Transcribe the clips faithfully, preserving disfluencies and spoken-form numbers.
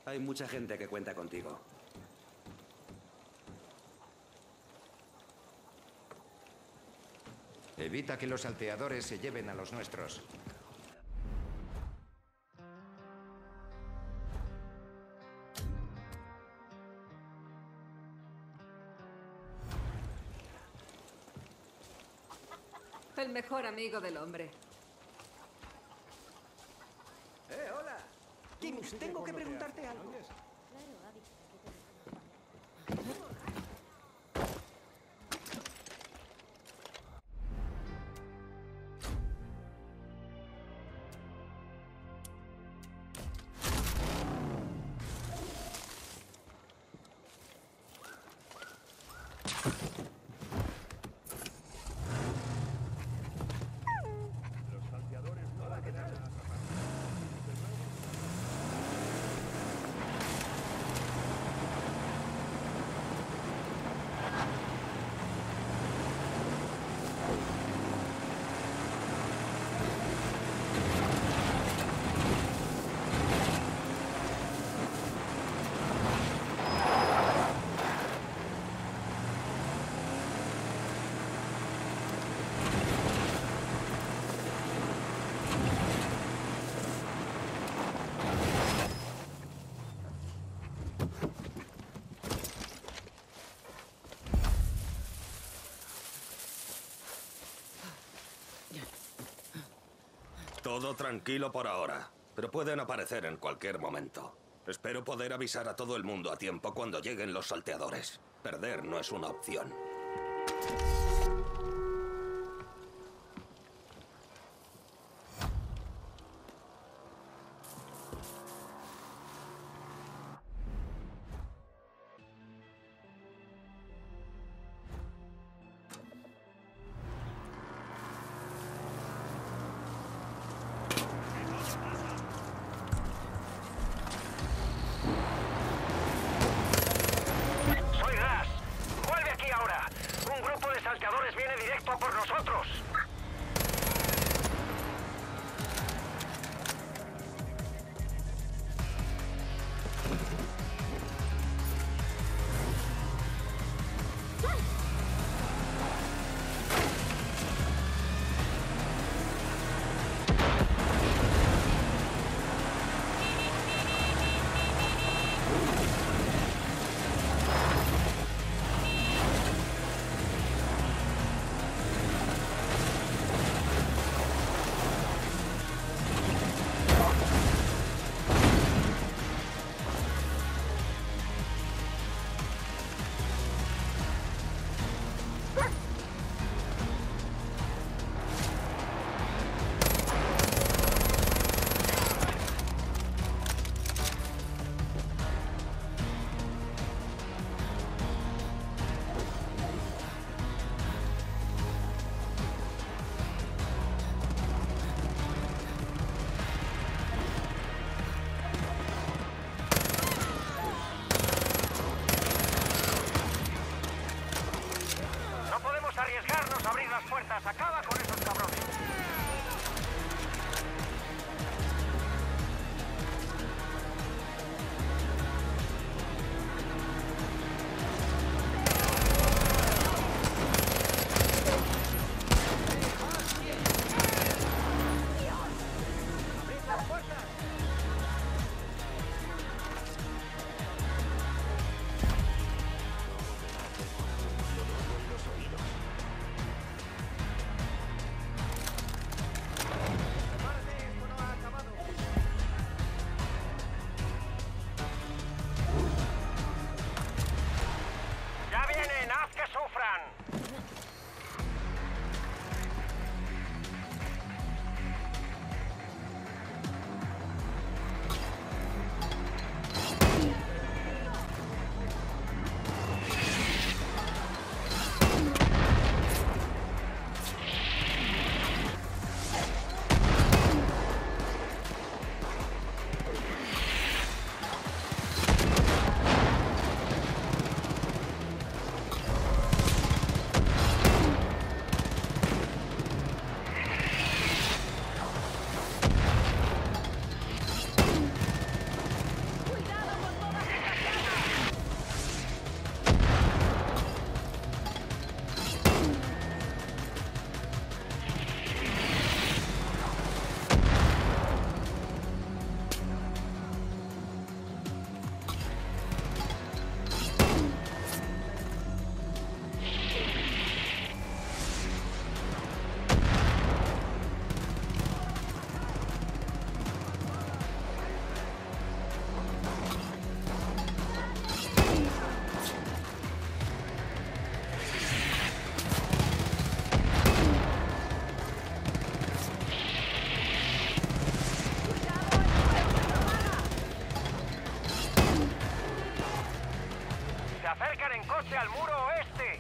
Hay mucha gente que cuenta contigo. Evita que los salteadores se lleven a los nuestros. El mejor amigo del hombre. ¡Eh, hola! Kim, tengo que preguntarte algo. Todo tranquilo por ahora, pero pueden aparecer en cualquier momento. Espero poder avisar a todo el mundo a tiempo cuando lleguen los salteadores. Perder no es una opción. ¡Soy Ras! ¡Vuelve aquí ahora! ¡Un grupo de salteadores viene directo a por nosotros! No podemos arriesgarnos a abrir las puertas. ¡Acaba con esos cabrones! ¡Abrid las puertas! llegan en coche al muro oeste.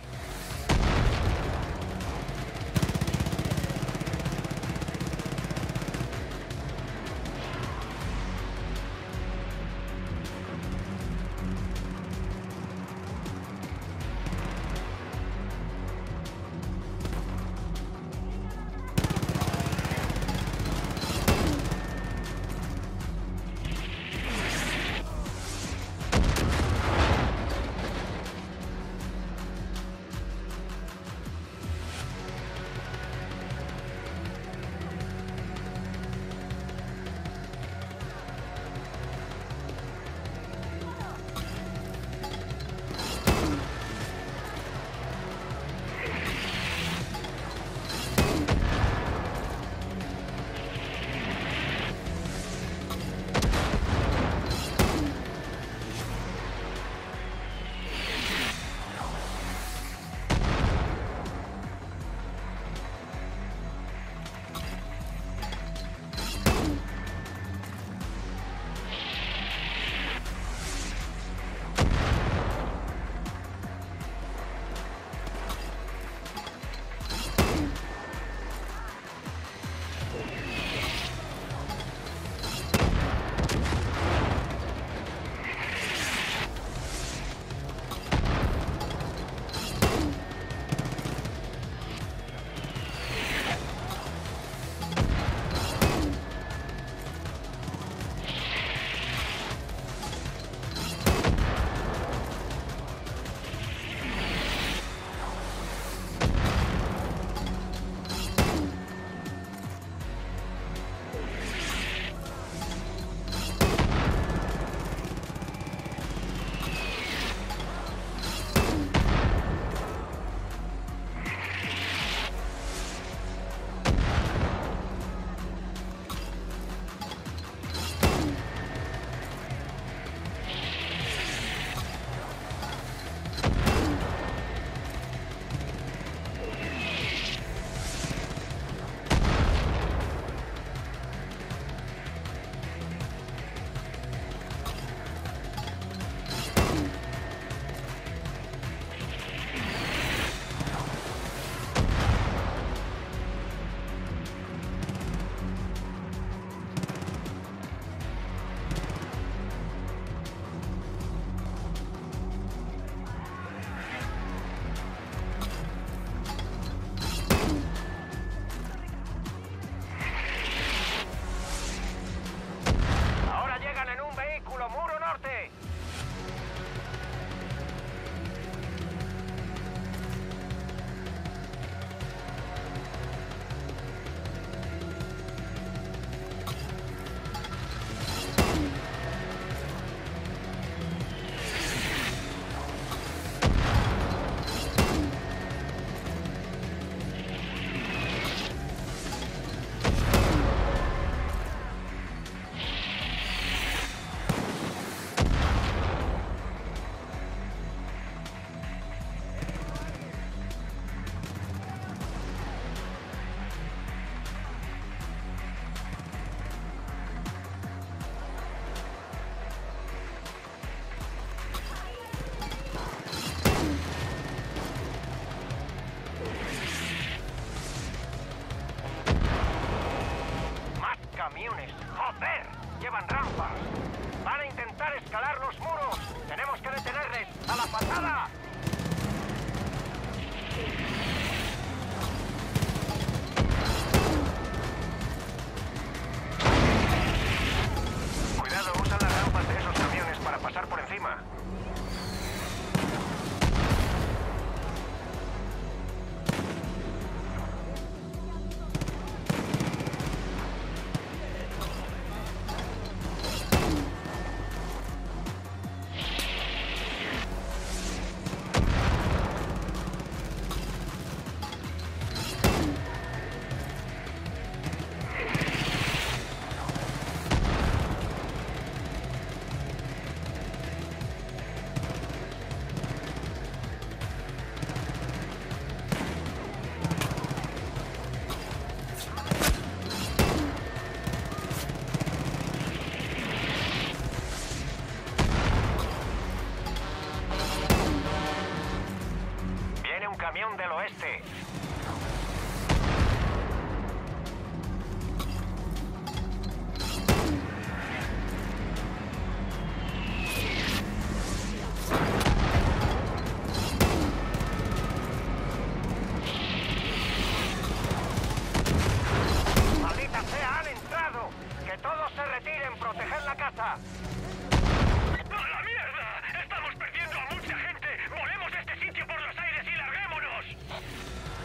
llevan rampas. Van a intentar escalar los muros. Tenemos que detenerles. ¡A la patada! Cuidado, usan las rampas de esos camiones para pasar por encima. oeste. ¡Maldita sea, han entrado! ¡Que todos se retiren! ¡Proteged la casa! ¡A la mierda! ¡Estamos perdiendo a mucha gente! ¡Volemos este sitio por los aires y larguémonos!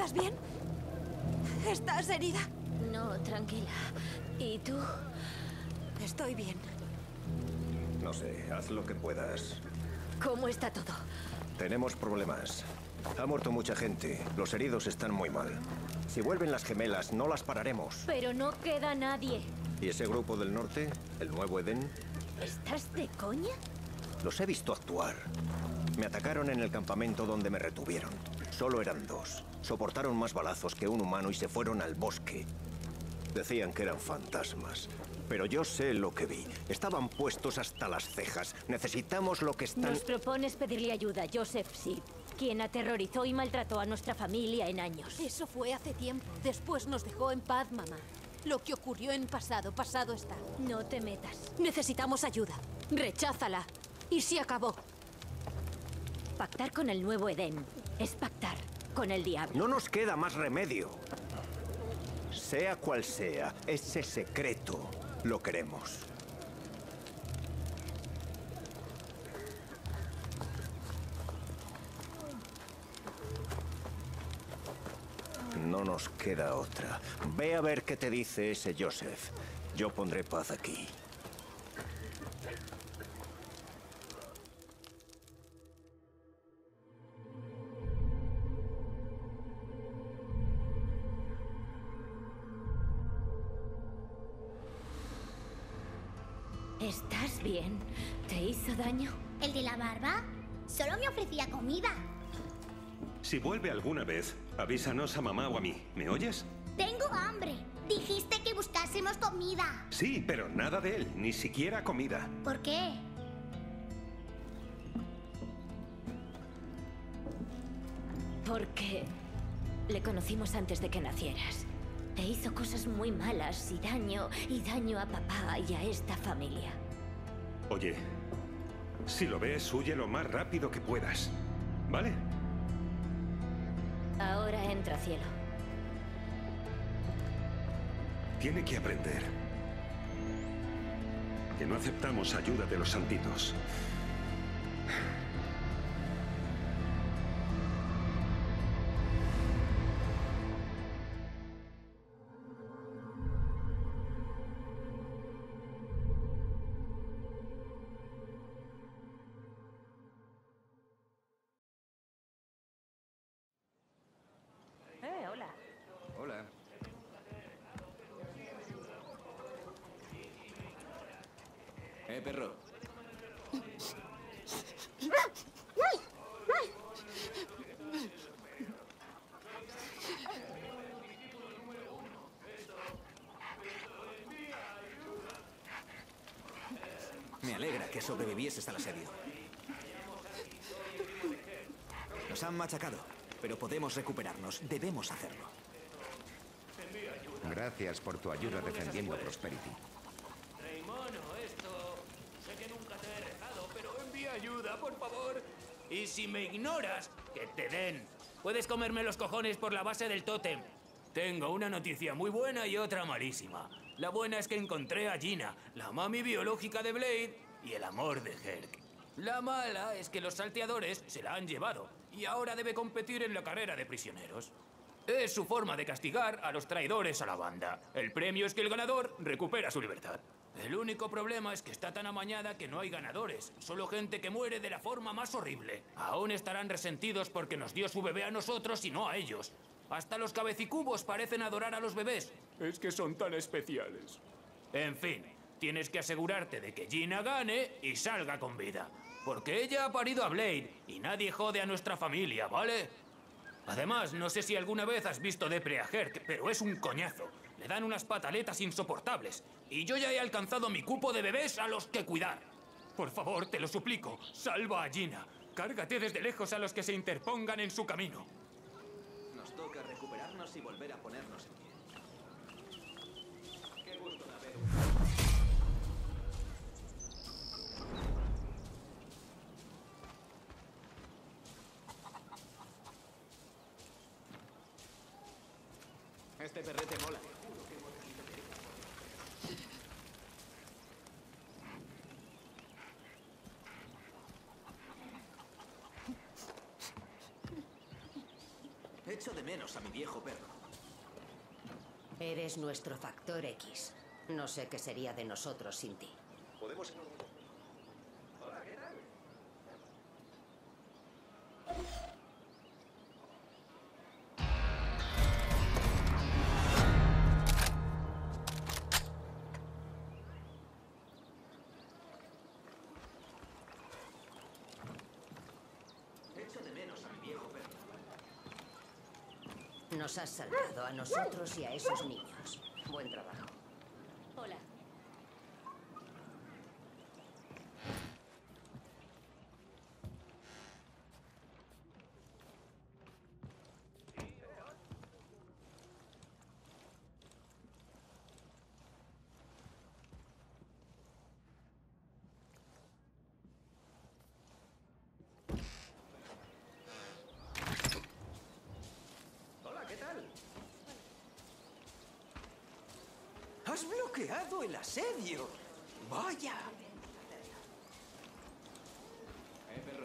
¿Estás bien? ¿Estás herida? No, tranquila. ¿Y tú? Estoy bien. No sé, haz lo que puedas. ¿Cómo está todo? Tenemos problemas. Ha muerto mucha gente. Los heridos están muy mal. Si vuelven las gemelas, no las pararemos. Pero no queda nadie. ¿Y ese grupo del norte? ¿El Nuevo Edén? ¿Estás de coña? Los he visto actuar. Me atacaron en el campamento donde me retuvieron. Solo eran dos. Soportaron más balazos que un humano y se fueron al bosque. Decían que eran fantasmas. Pero yo sé lo que vi. Estaban puestos hasta las cejas. Necesitamos lo que están... Nos propones pedirle ayuda a Joseph Seed, quien aterrorizó y maltrató a nuestra familia en años. Eso fue hace tiempo. Después nos dejó en paz, mamá. Lo que ocurrió en pasado, pasado está. No te metas. Necesitamos ayuda. Recházala. Y se acabó. Pactar con el Nuevo Edén es pactar con el diablo. No nos queda más remedio. Sea cual sea, ese secreto lo queremos. No nos queda otra. Ve a ver qué te dice ese Joseph. Yo pondré paz aquí. ¿Estás bien? ¿Te hizo daño? ¿El de la barba? Solo me ofrecía comida. Si vuelve alguna vez, avísanos a mamá o a mí. ¿Me oyes? Tengo hambre. Dijiste que buscásemos comida. Sí, pero nada de él, ni siquiera comida. ¿Por qué? Porque le conocimos antes de que nacieras. E hizo cosas muy malas y daño, y daño a papá y a esta familia. Oye, si lo ves, huye lo más rápido que puedas. ¿Vale? Ahora entra, cielo. Tiene que aprender que no aceptamos ayuda de los santitos. Eh, hola. Hola. Eh, perro. Me alegra que sobrevivieses al asedio. Nos han machacado, pero podemos recuperarnos. Debemos hacerlo. Gracias por tu ayuda defendiendo Prosperity. Rey mono, esto... Sé que nunca te he rezado, pero envía ayuda, por favor. Y si me ignoras, que te den. Puedes comerme los cojones por la base del tótem. Tengo una noticia muy buena y otra malísima. La buena es que encontré a Gina, la mami biológica de Blade y el amor de Herc. La mala es que los salteadores se la han llevado y ahora debe competir en la carrera de prisioneros. Es su forma de castigar a los traidores a la banda. El premio es que el ganador recupera su libertad. El único problema es que está tan amañada que no hay ganadores, solo gente que muere de la forma más horrible. Aún estarán resentidos porque nos dio su bebé a nosotros y no a ellos. Hasta los cabecicubos parecen adorar a los bebés. Es que son tan especiales. En fin, tienes que asegurarte de que Gina gane y salga con vida. Porque ella ha parido a Blade y nadie jode a nuestra familia, ¿vale? Además, no sé si alguna vez has visto Depre a Herc, pero es un coñazo. Le dan unas pataletas insoportables. Y yo ya he alcanzado mi cupo de bebés a los que cuidar. Por favor, te lo suplico, salva a Gina. Cárgate desde lejos a los que se interpongan en su camino. Nos toca recuperarnos y volver a ponernos en pie. Qué gusto de haber un... Este perrete mola. Echo de menos a mi viejo perro. Eres nuestro factor X. No sé qué sería de nosotros sin ti. Podemos... Hola, ¿qué tal? Echo de menos a mi viejo perro. Nos has salvado a nosotros y a esos niños. Buen trabajo. Hola. Hola, ¿qué tal? ¡Has bloqueado el asedio! ¡Vaya! Eh, perro.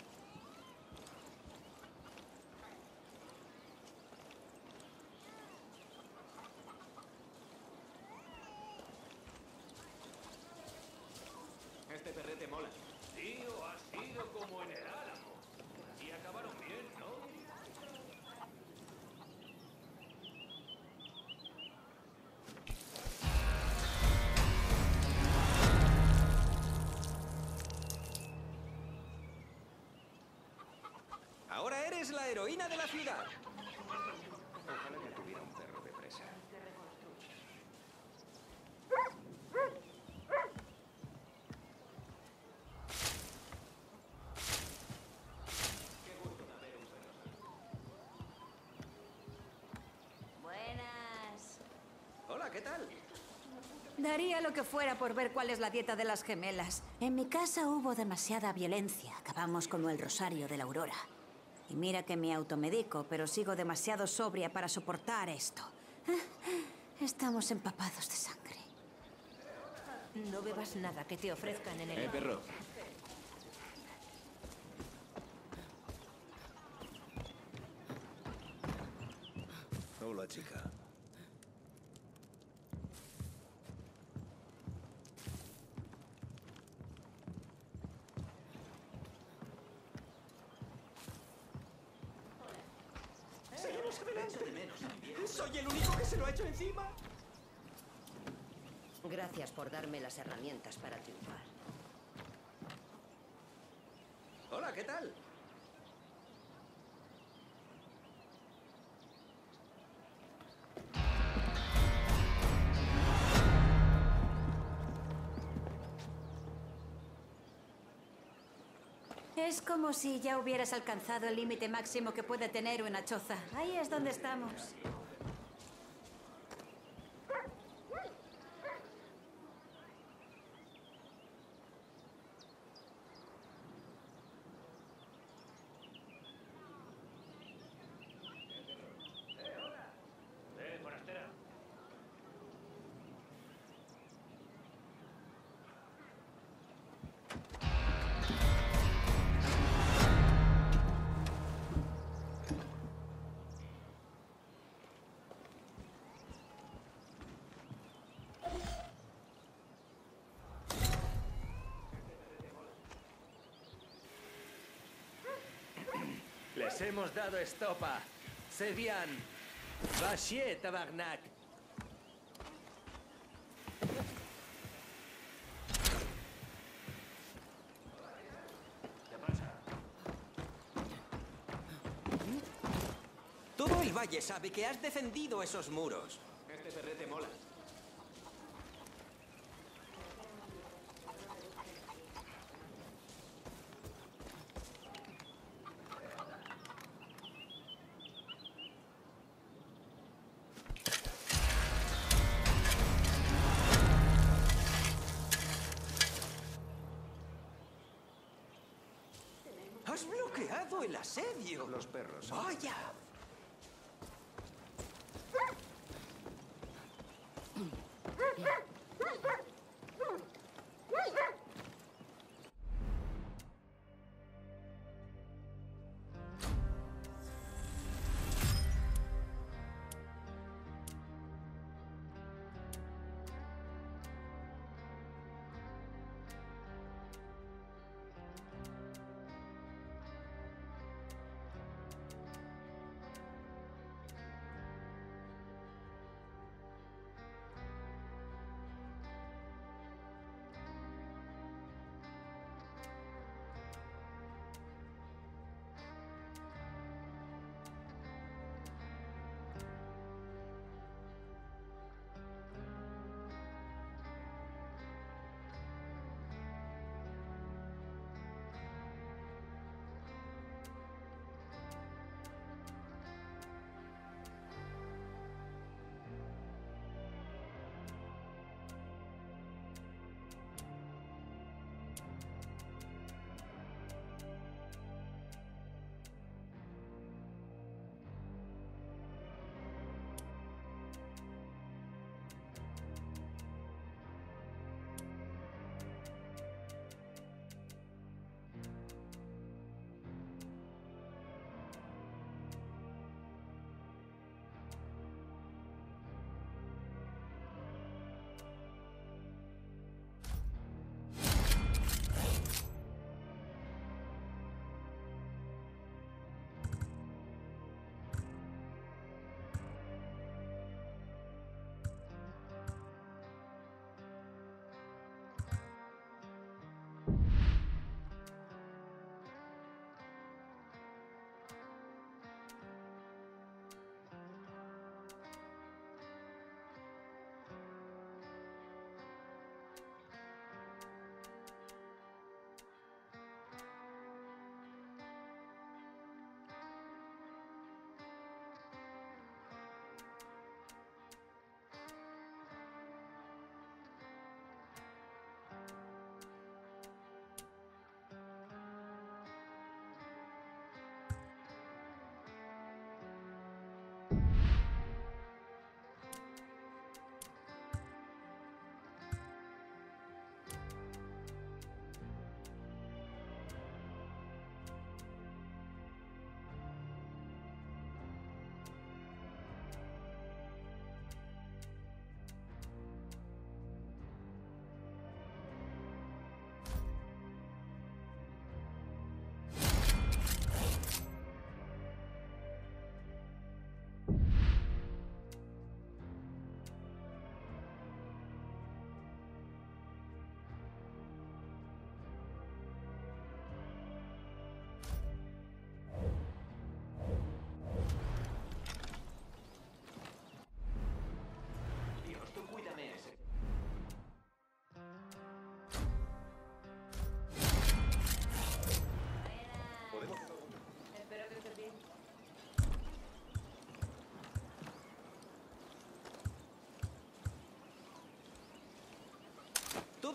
Este perrete mola. Tío, ha sido como en el Álamo. Y acabaron bien, ¿no? Ahora eres la heroína de la ciudad. Ojalá que tuviera un perro de presa. Buenas. Hola, ¿qué tal? Daría lo que fuera por ver cuál es la dieta de las gemelas. En mi casa hubo demasiada violencia. Acabamos con el rosario de la aurora. Y mira que me automedico, pero sigo demasiado sobria para soportar esto. Estamos empapados de sangre. No bebas nada que te ofrezcan en el... Eh, perro. Hola, chica. Seguimos adelante. Echo de menos a mi viejo. ¿Soy el único que se lo ha hecho encima? Gracias por darme las herramientas para triunfar. Hola, ¿qué tal? Es como si ya hubieras alcanzado el límite máximo que puede tener una choza. Ahí es donde estamos. Eh, forastera. Les hemos dado estopa. C'est bien. Va chier, tabarnak. ¿Qué pasa? Todo el valle sabe que has defendido esos muros. Este perrete mola. ¡Has bloqueado el asedio! Los perros. ¡Vaya!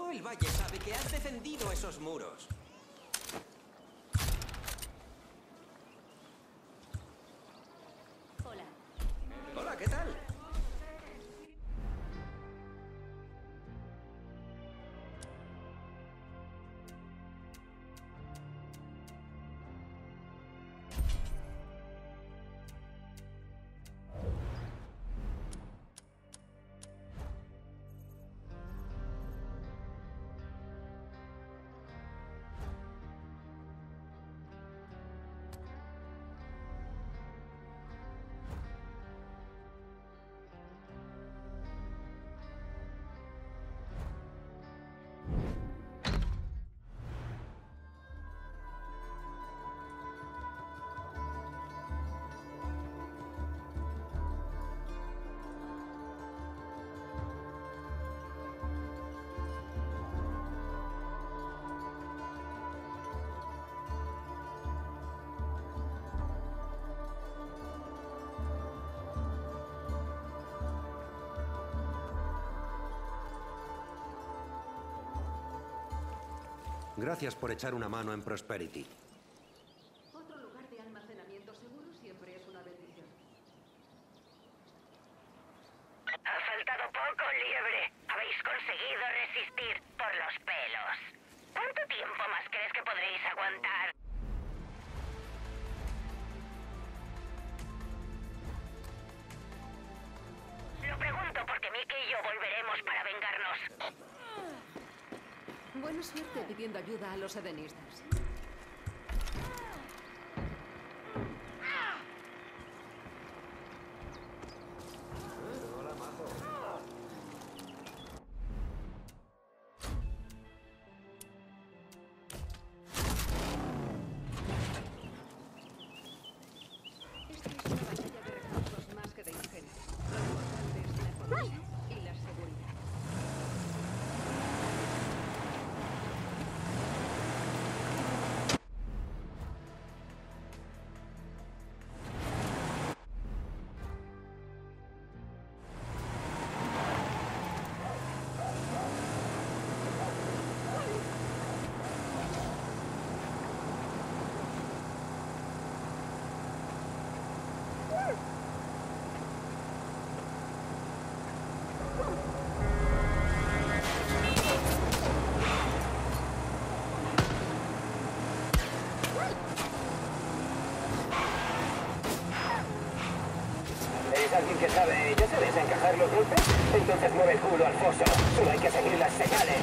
Todo el valle sabe que has defendido esos muros. Hola. Hola, ¿qué tal? Gracias por echar una mano en Prosperity. Otro lugar de almacenamiento seguro siempre es una bendición. Ha faltado poco, liebre. Habéis conseguido resistir por los pelos. ¿Cuánto tiempo más crees que podréis aguantar? Lo pregunto porque Mickey y yo volveremos para vengarnos. Buena suerte pidiendo ayuda a los edenistas. Hola, mazo. Esta es una batalla de recursos más que de ingenio. Lo importante es la economía y la seguridad. ¿Eres alguien que sabe, ya sabes, encajar los golpes? Entonces mueve el culo al foso. Solo hay que seguir las señales.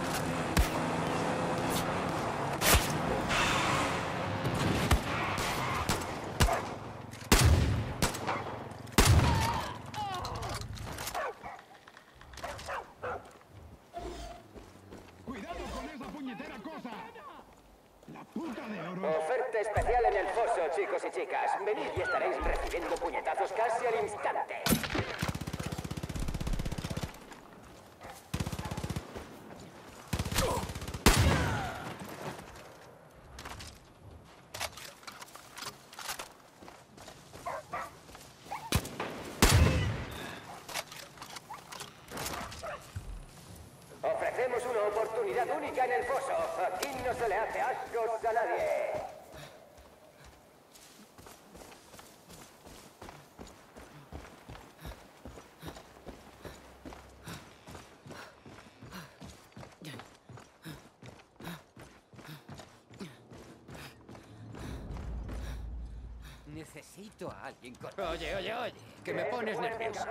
¡Cuidado con esa puñetera cosa! ¡La puta de oro! Oferta especial en el foso, chicos y chicas. Venid y estaréis recibiendo puñetazos casi al instante. Ofrecemos una oportunidad única en el foso. Aquí no se le hace ascos a nadie. Necesito a alguien con... Oye, oye, oye, que me pones nervioso.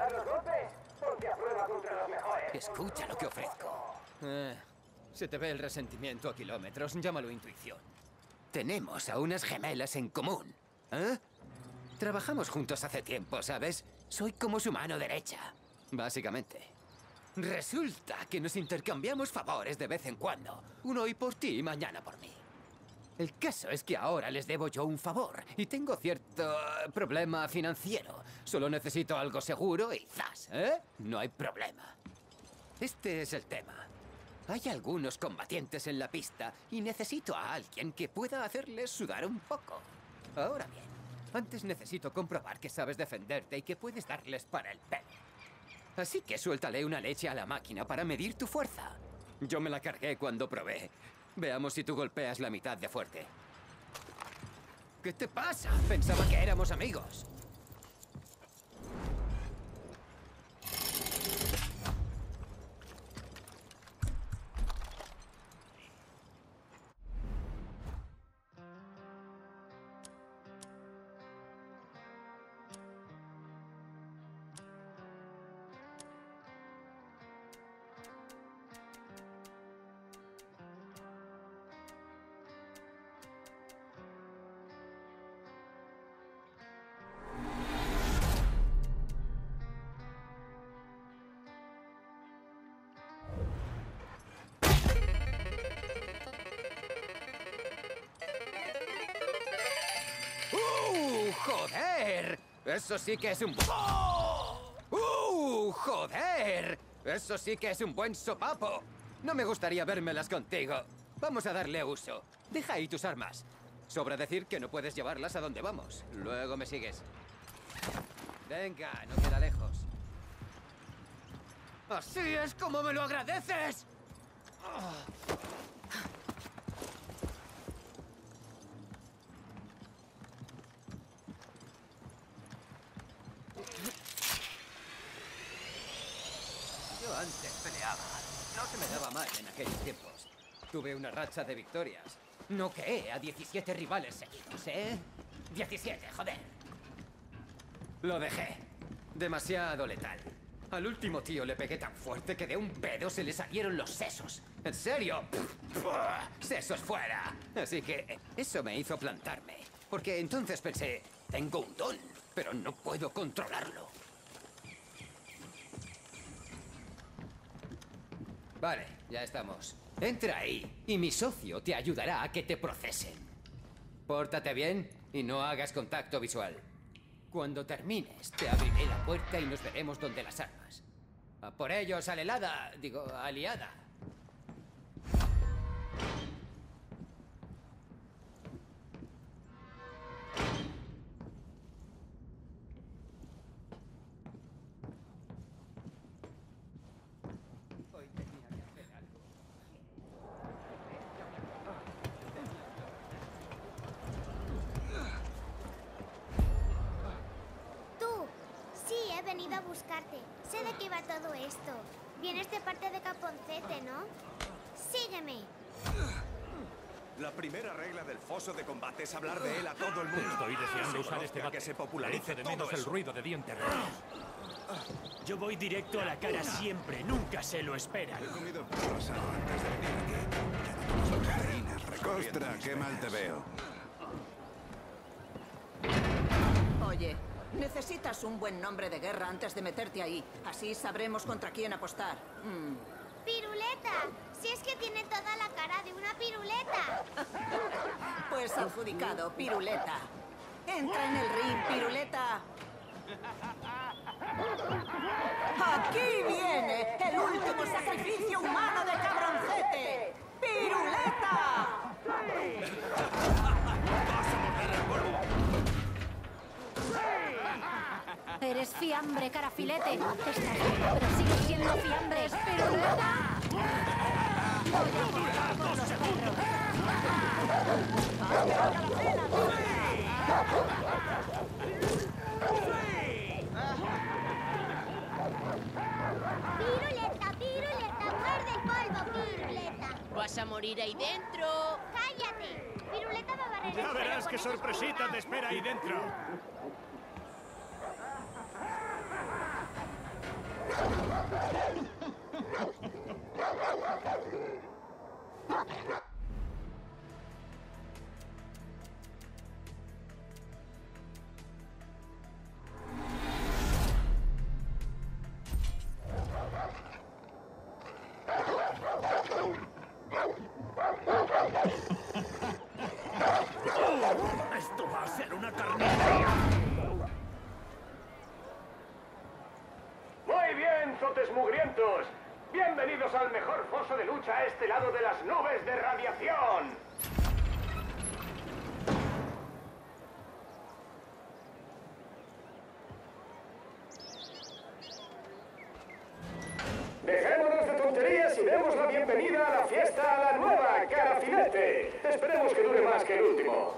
Escucha lo que ofrezco. Eh, se te ve el resentimiento a kilómetros, llámalo intuición. Tenemos a unas gemelas en común. ¿Eh? Trabajamos juntos hace tiempo, ¿sabes? Soy como su mano derecha, básicamente. Resulta que nos intercambiamos favores de vez en cuando. Uno hoy por ti y mañana por mí. El caso es que ahora les debo yo un favor y tengo cierto eh, problema financiero. Solo necesito algo seguro y ¡zas! ¿Eh? No hay problema. Este es el tema. Hay algunos combatientes en la pista y necesito a alguien que pueda hacerles sudar un poco. Ahora bien, antes necesito comprobar que sabes defenderte y que puedes darles para el pelo. Así que suéltale una leche a la máquina para medir tu fuerza. Yo me la cargué cuando probé. Veamos si tú golpeas la mitad de fuerte. ¿Qué te pasa? Pensaba que éramos amigos. ¡Uh, joder! Eso sí que es un... ¡Uh, joder! Eso sí que es un buen sopapo. No me gustaría vérmelas contigo. Vamos a darle uso. Deja ahí tus armas. Sobra decir que no puedes llevarlas a donde vamos. Luego me sigues. Venga, no queda lejos. ¡Así es como me lo agradeces! Yo antes peleaba. No se me daba mal en aquellos tiempos. Tuve una racha de victorias. Noqueé a diecisiete rivales seguidos, ¿eh? diecisiete, joder. Lo dejé. Demasiado letal. Al último tío le pegué tan fuerte que de un pedo se le salieron los sesos. ¿En serio? ¡Sesos fuera! Así que eso me hizo plantarme. Porque entonces pensé, tengo un don, pero no puedo controlarlo. Vale, ya estamos. Entra ahí y mi socio te ayudará a que te procesen. Pórtate bien y no hagas contacto visual. Cuando termines, te abriré la puerta y nos veremos donde las armas. A por ellos, alelada, digo, aliada. He venido a buscarte. Sé de qué va todo esto. Vienes de parte de Caponcete, ¿no? Sígueme. La primera regla del foso de combate es hablar de él a todo el mundo. Estoy deseando Se usar conozca, este bate. que se popularice Echo de menos todo el eso. ruido de dientes rotos. Yo voy directo a la cara siempre. Nunca se lo esperan. He comido perros antes de venir aquí. Costra, qué mal te veo. Oye, necesitas un buen nombre de guerra antes de meterte ahí. Así sabremos contra quién apostar. Mm. ¡Piruleta! Si es que tiene toda la cara de una piruleta. Pues adjudicado, Piruleta. Entra en el ring, Piruleta. Aquí viene el último sacrificio humano de Cabroncete. ¡Piruleta! Eres fiambre, carafilete. Estás bien, pero sigues siendo fiambre. ¡Piruleta! Voy a tirar por los perros. ¡Piruleta, piruleta! ¡Muerde polvo, piruleta! ¿Vas a morir ahí dentro? ¡Cállate! Piruleta va a barrer el Ya suelo verás con qué esas sorpresita te espera ahí dentro. Esto va a ser una carnicería. Muy bien, zotes mugrientos. Bienvenidos al mejor foso de lucha a este lado de las nubes de radiación. Dejémonos de tonterías y demos la bienvenida ritmo.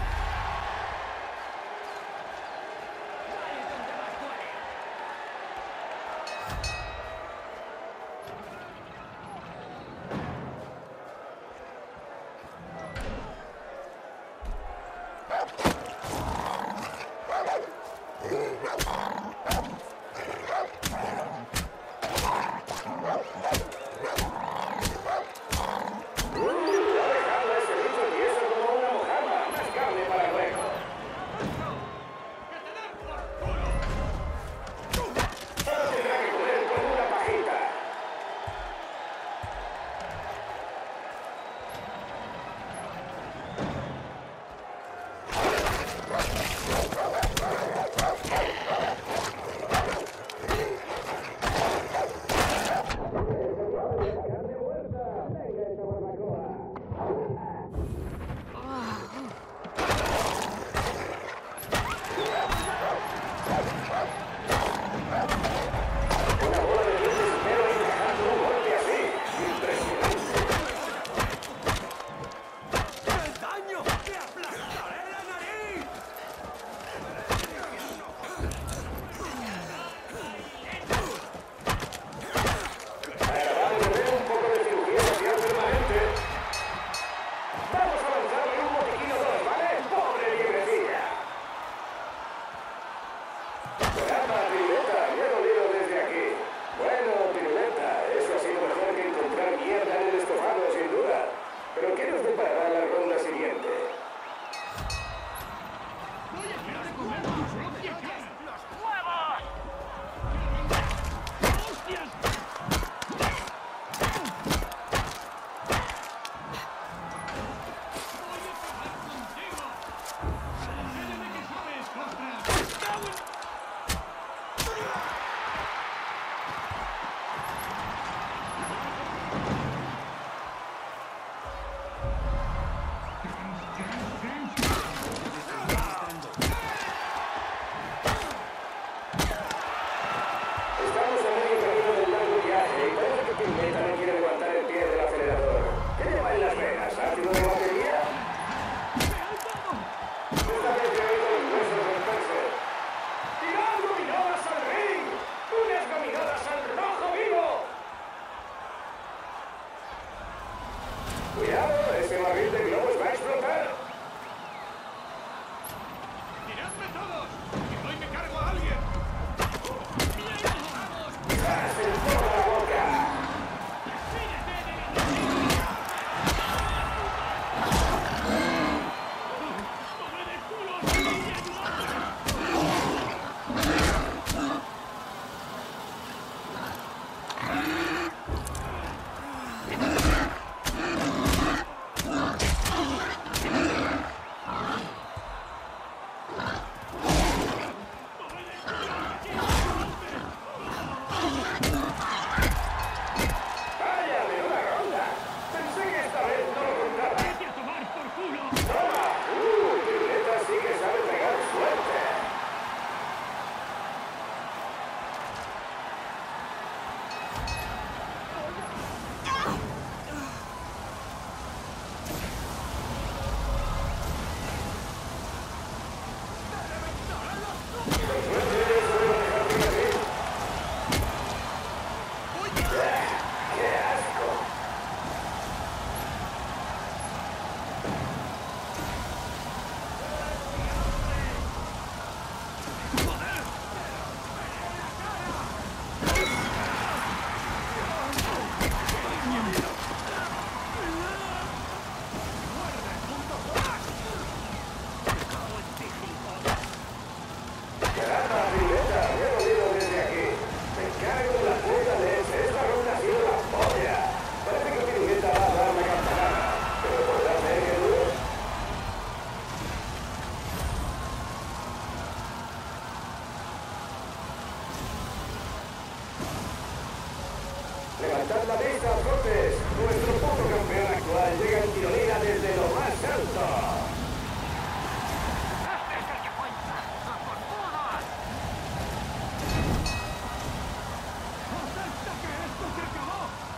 Levantad la vista, Cortes. Nuestro puto campeón actual llega en tirolina desde lo más alto.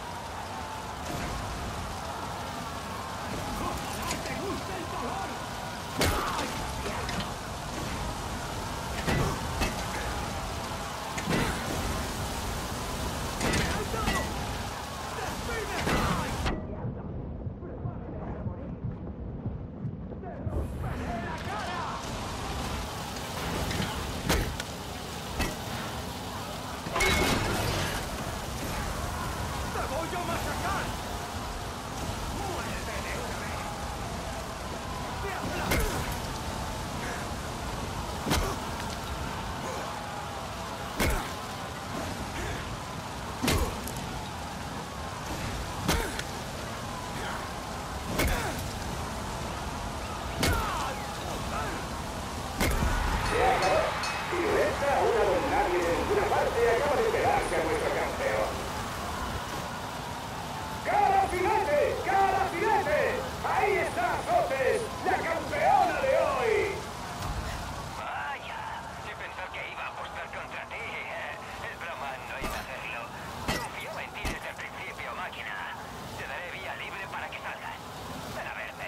¡Te gusta el dolor! y acaba de pegarse a nuestro campeón. ¡Carafilete! ¡Carafilete! ¡Ahí está Azotes, la campeona de hoy! Vaya, ni pensar que iba a apostar contra ti. eh. Es broma, no iba a hacerlo. Confiaba en ti desde el principio, máquina. Te daré vía libre para que salgas. Ven a verte.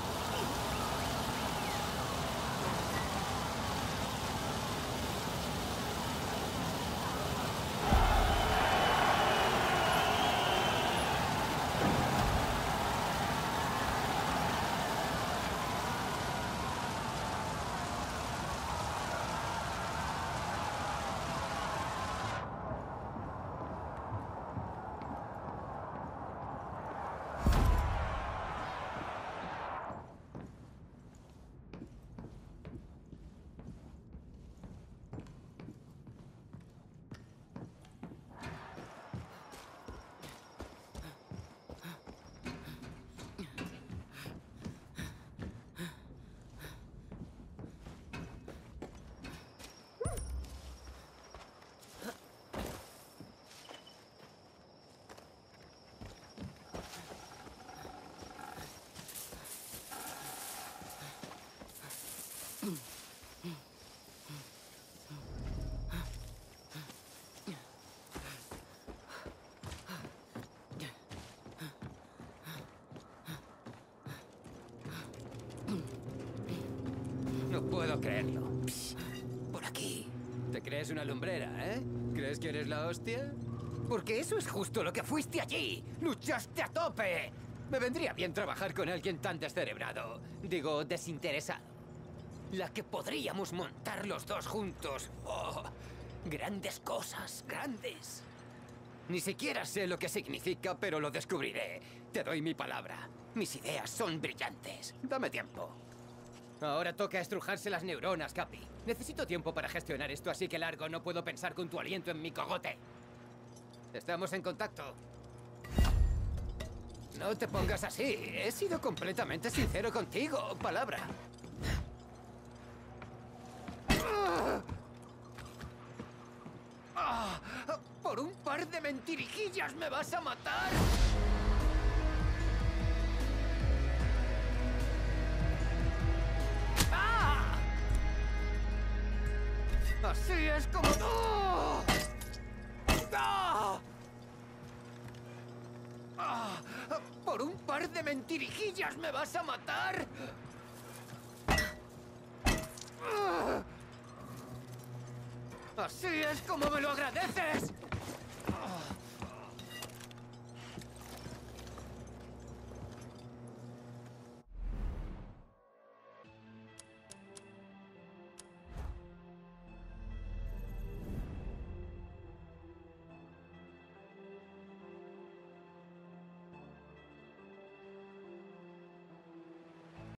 No puedo creerlo. Psst, por aquí. ¿Te crees una lumbrera, eh? ¿Crees que eres la hostia? Porque eso es justo lo que fuiste allí. ¡Luchaste a tope! Me vendría bien trabajar con alguien tan descerebrado. Digo, desinteresado. La que podríamos montar los dos juntos. ¡Oh! Grandes cosas, grandes. Ni siquiera sé lo que significa, pero lo descubriré. Te doy mi palabra. Mis ideas son brillantes. Dame tiempo. Ahora toca estrujarse las neuronas, Capi. Necesito tiempo para gestionar esto así que largo. No puedo pensar con tu aliento en mi cogote. Estamos en contacto. No te pongas así. He sido completamente sincero contigo. Palabra. Ah, ¿por un par de mentirijillas me vas a matar? ¡Ah! Así es como... ¡Oh! ¡Ah! ¡Ah! ¿Por un par de mentirijillas me vas a matar? ¡Ah! Así es como me lo agradeces.